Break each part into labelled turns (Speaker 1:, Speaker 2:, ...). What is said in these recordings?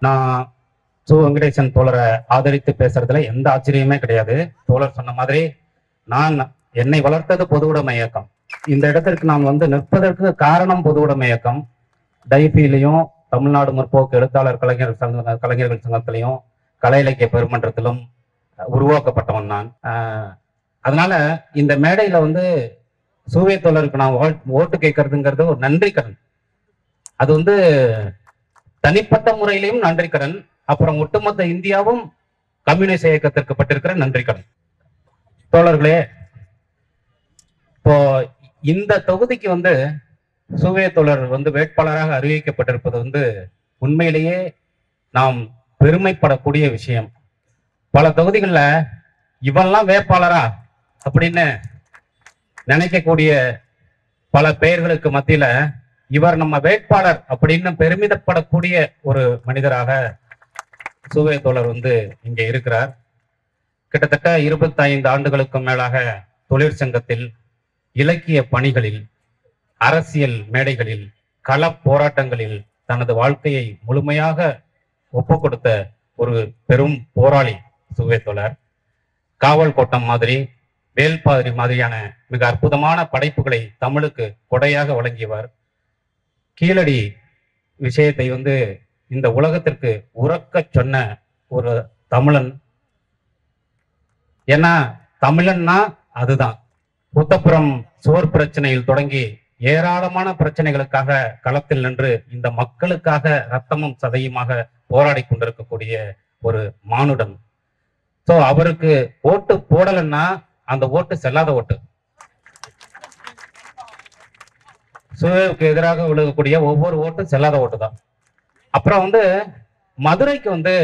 Speaker 1: நான் வெங்கடேசன் தோழரை ஆதரித்து பேசுறதுல எந்த ஆச்சரியமே கிடையாது. தோழர் சொன்ன மாதிரி நான் என்னை வளர்த்தது பொதுவுடைமை இயக்கம். இந்த இடத்திற்கு நான் நிற்பதற்கு காரணம் பொதுவுடைமை இயக்கம். டைபிலையும் தமிழ்நாடு முற்போக்கு எழுத்தாளர் கலைஞர்கள் சங்கத்திலையும் கலை இலக்கிய பெருமன்றத்திலும் உருவாக்கப்பட்டவன் நான். அதனால இந்த மேடையில சூவே தோழருக்கு நான் ஓட்டு கேட்கறதுங்கிறது ஒரு நன்றி கடன். அது தனிப்பட்ட முறையிலையும் நன்றி கடன், அப்புறம் ஒட்டுமொத்த இந்தியாவும் கம்யூனிஸ்ட் இயக்கத்திற்கு பட்டிருக்கிற நன்றி கடன். தோழர்களே, இப்போ இந்த தொகுதிக்கு சூவே தோழர் வேட்பாளராக அறிவிக்கப்பட்டிருப்பது உண்மையிலேயே நாம் பெருமைப்படக்கூடிய விஷயம். பல தொகுதிகளில் இவெல்லாம் வேட்பாளரா அப்படின்னு நினைக்கக்கூடிய பல பெயர்களுக்கு மத்தியில இவர் நம்ம வேட்பாளர் அப்படின்னு பெருமிதப்படக்கூடிய ஒரு மனிதராக சூவே தோழர் இங்க இருக்கிறார். கிட்டத்தட்ட 25 ஆண்டுகளுக்கும் மேலாக தொழிற்சங்கத்தில், இலக்கிய பணிகளில், அரசியல் மேடைகளில், கள போராட்டங்களில் தனது வாழ்க்கையை முழுமையாக ஒப்பு கொடுத்த ஒரு பெரும் போராளி சூவே தோழர். காவல் கோட்டம் மாதிரி, வேல்பாதிரி மாதிரியான மிக அற்புதமான படைப்புகளை தமிழுக்கு கொடையாக வழங்கியவர். கீழடி விஷயத்தை இந்த உலகத்திற்கு உறக்க சொன்ன ஒரு தமிழன். ஏன்னா தமிழன்னா அதுதான். புத்தப்புறம் சுவர் பிரச்சனையில் தொடங்கி ஏராளமான பிரச்சனைகளுக்காக களத்தில் நின்று இந்த மக்களுக்காக ரத்தமும் சதையுமாக போராடி கொண்டிருக்கக்கூடிய ஒரு மானுடன். சோ அவருக்கு ஓட்டு போடலன்னா அந்த ஓட்டு செல்லாத ஓட்டு. சூவேவுக்கு எதிராக விழுகக்கூடிய ஒவ்வொரு ஓட்டும் செல்லாத ஓட்டு தான். அப்புறம் மதுரைக்கு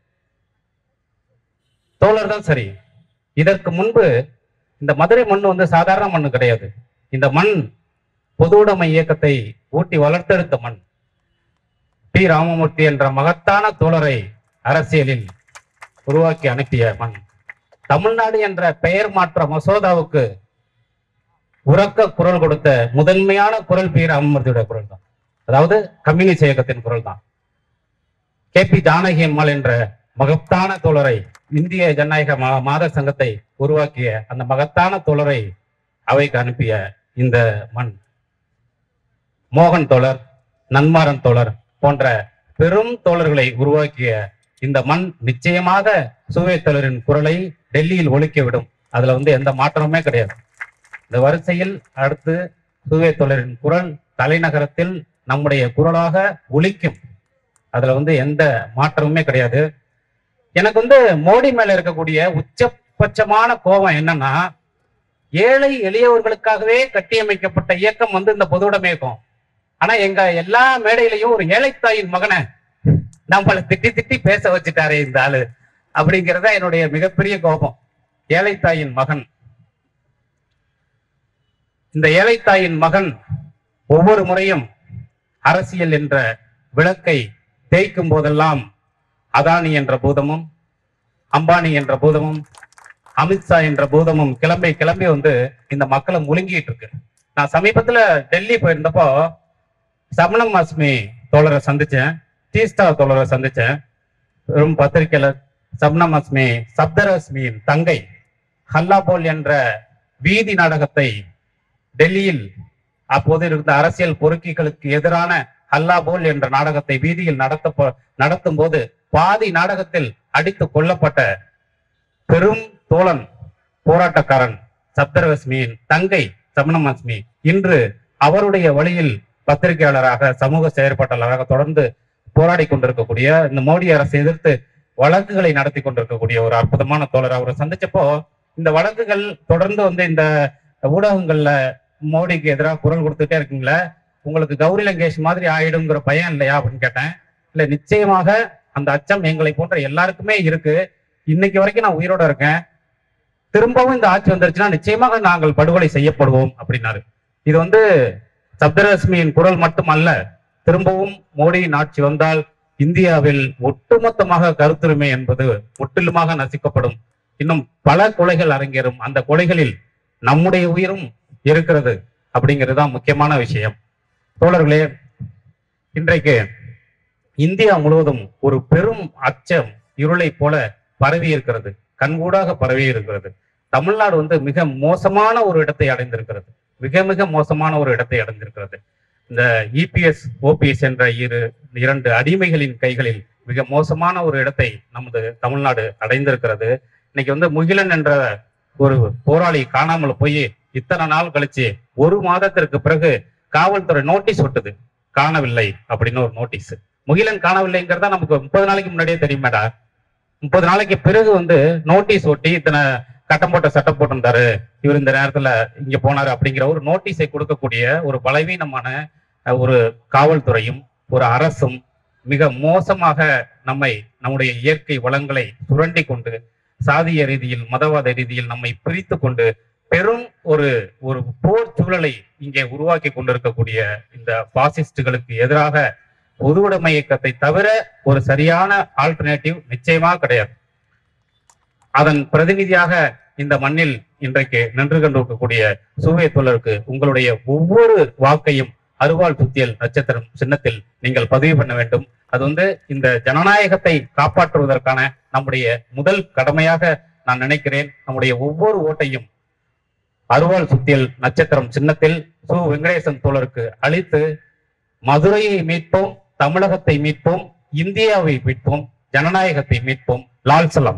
Speaker 1: தோழர் தான் சரி. இதற்கு முன்பு இந்த மதுரை மண் சாதாரண மண் கிடையாது. இந்த மண் பொதுவுடைமை இயக்கத்தை ஊட்டி வளர்த்தெடுத்த மண். டி ராமமூர்த்தி என்ற மகத்தான தோழரை அரசியலில் உருவாக்கி அனுப்பிய மண். தமிழ்நாடு என்ற பெயர் மாற்ற மசோதாவுக்கு உறக்க குரல் கொடுத்த முதன்மையான குரல் பி ராமமூர்த்தியுடைய குரல் தான். அதாவது கம்யூனிஸ்ட் இயக்கத்தின் குரல் தான். KP ஜானகி அம்மாள் என்ற மகத்தான தோழரை, இந்திய ஜனநாயக மாத சங்கத்தை உருவாக்கிய அந்த மகத்தான தோழரை அவைக்கு அனுப்பிய இந்த மண். மோகன் தோழர், நன்மாறன் தோழர் போன்ற பெரும் தோழர்களை உருவாக்கிய இந்த மண் நிச்சயமாக சூவே தோழரின் குரலை டெல்லியில் ஒலிக்க விடும். அதுல எந்த மாற்றமுமே கிடையாது. இந்த வரிசையில் அடுத்து சூவே தோழரின் குரல் தலைநகரத்தில் நம்முடைய குரலாக ஒலிக்கும். அதுல எந்த மாற்றமுமே கிடையாது. எனக்கு மோடி மேல இருக்கக்கூடிய உச்சபட்சமான கோபம் என்னன்னா, ஏழை எளியவர்களுக்காகவே கட்டியமைக்கப்பட்ட இயக்கம் இந்த பொதுவுடைமை இயக்கம். ஆனா எங்க எல்லா மேடையிலையும் ஒரு ஏழைத்தாயின் மகனை நம்மளை திட்டி திட்டி பேச வச்சுட்டாரே இந்த ஆளு அப்படிங்கிறத என்னுடைய மிகப்பெரிய கோபம். ஏழைத்தாயின் மகன், இந்த ஏழைத்தாயின் மகன் ஒவ்வொரு முறையும் அரசியல் என்ற விளக்கை தேய்க்கும் போதெல்லாம் அதானி என்ற பூதமும், அம்பானி என்ற பூதமும், அமித்ஷா என்ற பூதமும் கிளம்பி கிளம்பி இந்த மக்களை முழுங்கிட்டு இருக்கு. நான் சமீபத்துல டெல்லி போயிருந்தப்போ சமணம் மாஸ்மி தோழரை சந்திச்சேன், டீஸ்டா தோழரை சந்திச்சேன். வெறும் பத்திரிகையாளர் சப்னம் அஸ்மி, சப்தரஸ்மியின் தங்கை ஹல்லா போல் என்ற வீதி நாடகத்தை டெல்லியில் அப்போது இருந்த அரசியல் பொறுக்கிகளுக்கு எதிரான ஹல்லா போல் என்ற நாடகத்தை வீதியில் நடத்தும் போது பாதி நாடகத்தில் அடித்து கொல்லப்பட்ட பெரும் தோழன், போராட்டக்காரன் சப்தரஸ்மியின் தங்கை சப்னம் அஸ்மி இன்று அவருடைய வழியில் பத்திரிகையாளராக, சமூக செயற்பாட்டாளராக தொடர்ந்து போராடி கொண்டிருக்கக்கூடிய, இந்த மோடி அரசை எதிர்த்து வழக்குகளை நடத்தி கொண்டிருக்கக்கூடிய ஒரு அற்புதமான தோழர். அவரை சந்திச்சப்போ இந்த வழக்குகள் தொடர்ந்து இந்த ஊடகங்கள்ல மோடிக்கு எதிராக குரல் கொடுத்துட்டே இருக்கீங்களா, உங்களுக்கு கௌரி லங்கேஷ் மாதிரி ஆயிடுங்கிற பயம் இல்லையா அப்படின்னு கேட்டேன். இல்ல, நிச்சயமாக அந்த அச்சம் எங்களை போன்ற எல்லாருக்குமே இருக்கு. இன்னைக்கு வரைக்கும் நான் உயிரோட இருக்கேன். திரும்பவும் இந்த ஆட்சி வந்துருச்சுன்னா நிச்சயமாக நாங்கள் படுகொலை செய்யப்படுவோம் அப்படின்னாரு. இது சப்தரஸ்மியின் குரல் மட்டுமல்ல, திரும்பவும் மோடியின் ஆட்சி வந்தால் இந்தியாவில் ஒட்டுமொத்தமாக கருத்துரிமை என்பது முற்றிலுமாக நசிக்கப்படும். இன்னும் பல கொலைகள் அரங்கேறும். அந்த கொலைகளில் நம்முடைய உயிரும் இருக்கிறது அப்படிங்கிறது தான் முக்கியமான விஷயம். தோழர்களே, இன்றைக்கு இந்தியா முழுவதும் ஒரு பெரும் அச்சம் இருளை போல பரவி இருக்கிறது, கண்கூடாக பரவி இருக்கிறது. தமிழ்நாடு மிக மோசமான ஒரு இடத்தை அடைந்திருக்கிறது, மிக மிக மோசமான ஒரு இடத்தை அடைந்திருக்கிறது. இந்த இபிஎஸ் ஓபிஎஸ் என்ற இரண்டு அடிமைகளின் கைகளில் மிக மோசமான ஒரு இடத்தை நமது தமிழ்நாடு அடைந்திருக்கிறது. இன்னைக்கு முகிலன் என்ற ஒரு போராளி காணாமல் போய் இத்தனை நாள் கழிச்சு 1 மாதத்திற்கு பிறகு காவல்துறை நோட்டீஸ் ஒட்டுது, காணவில்லை அப்படின்னு ஒரு நோட்டீஸ். முகிலன் காணவில்லைங்கிறதா நமக்கு 30 நாளைக்கு முன்னாடியே தெரியுமேடா. 30 நாளைக்கு பிறகு நோட்டீஸ் ஒட்டி இத்தனை கட்டம் போட்ட சட்டம் போட்டிருந்தாரு, இவர் இந்த நேரத்துல இங்க போனாரு அப்படிங்கிற ஒரு நோட்டீஸை கொடுக்கக்கூடிய ஒரு பலவீனமான ஒரு காவல்துறையும் ஒரு அரசும் மிக மோசமாக நம்முடைய இயற்கை வளங்களை சுரண்டி கொண்டு சாதிய ரீதியில் மதவாத ரீதியில் நம்மை பிரித்து கொண்டு பெரும் ஒரு போர் சூழலை இங்கே உருவாக்கி கொண்டிருக்கக்கூடிய இந்த பாசிஸ்டுகளுக்கு எதிராக பொதுவுடைமை இயக்கத்தை தவிர ஒரு சரியான ஆல்டர்னேட்டிவ் நிச்சயமாக கிடையாது. அதன் பிரதிநிதியாக இந்த மண்ணில் இன்றைக்கு நின்று கொண்டிருக்கக்கூடிய சூவை தோழருக்கு உங்களுடைய ஒவ்வொரு வாக்கையும் அறுவாள் சுத்தியல் நட்சத்திரம் சின்னத்தில் நீங்கள் பதிவு பண்ண வேண்டும். அது இந்த ஜனநாயகத்தை காப்பாற்றுவதற்கான நம்முடைய முதல் கடமையாக நான் நினைக்கிறேன். நம்முடைய ஒவ்வொரு ஓட்டையும் அறுவாள் சுத்தியல் நட்சத்திரம் சின்னத்தில் சு வெங்கடேசன் தோழருக்கு அளித்து மதுரையை மீட்போம், தமிழகத்தை மீட்போம், இந்தியாவை மீட்போம், ஜனநாயகத்தை மீட்போம். லால் சலாம்.